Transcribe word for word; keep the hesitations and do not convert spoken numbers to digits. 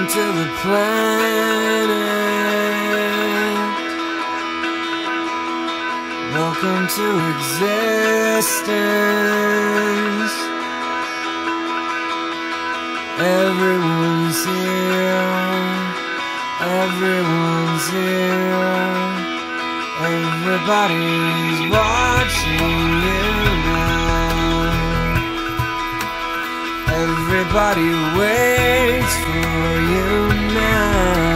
to the planet. Welcome to existence. Everyone's here. Everyone's here. Everybody's watching you now. Everybody waits for you now.